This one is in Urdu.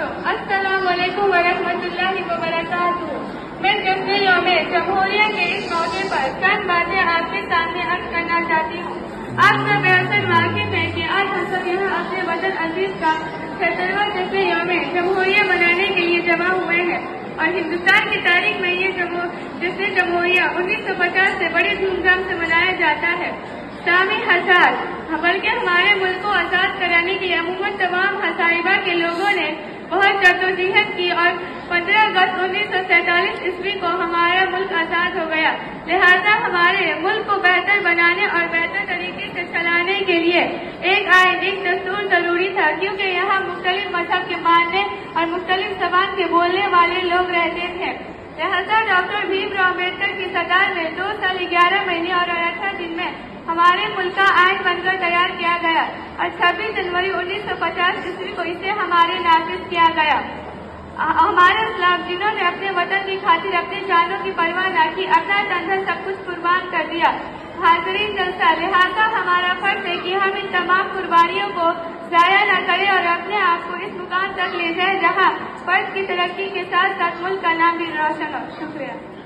السلام علیکم ورحمۃ اللہ وبرکاتہ۔ میں جشن یوم جمہوریہ کے اس موقع پر چند باتیں آپ کے سامنے عرض کرنا چاہتی ہوں۔ آپ کا بہتر واقف ہے کہ آج ہم سب یہاں اپنے وطن عزیز کا 76واں جشن یوم جمہوریہ منانے کے لیے جمع ہوئے ہیں اور ہندوستان کی تاریخ میں یہ جشن جمہوریہ 1950 سے بڑی دھوم دھام سے منایا جاتا ہے۔ سامی حساد بلکہ ہمارے ملک کو آزاد کرانے کے لیے عموماً تمام حسائبہ کے لوگوں نے بہت جدوجہد کی اور 15 اگست 1947 عیسوی کو ہمارا ملک آزاد ہو گیا۔ لہذا ہمارے ملک کو بہتر بنانے اور بہتر طریقے سے چلانے کے لیے ایک آئین، ایک دستور ضروری تھا، کیونکہ یہاں مختلف مذہب کے ماننے اور مختلف زبان کے بولنے والے لوگ رہتے تھے۔ لہذا ڈاکٹر بھیم راؤ امبیڈکر کی صدارت میں 2 سال 11 مہینے اور 18 دن میں ہمارے ملک کا آئین بن کر تیار کیا گیا اور 26 جنوری 1950 عیسوی کو اسے ہمارے نافذ کیا گیا۔ ہمارے اسلاف جنہوں نے اپنے وطن کی خاطر اپنی جانوں کی پرواہ نہ کی، اپنا تن دھن سب کچھ قربان کر دیا۔ حاضرین جلسہ، لہذا ہمارا فرض ہے کہ ہم ان تمام قربانیوں کو ضائع نہ کریں اور اپنے آپ کو اس مقام تک لے جائیں جہاں فرد کی ترقی کے ساتھ ساتھ ملک کا نام بھی روشن ہو۔ شکریہ۔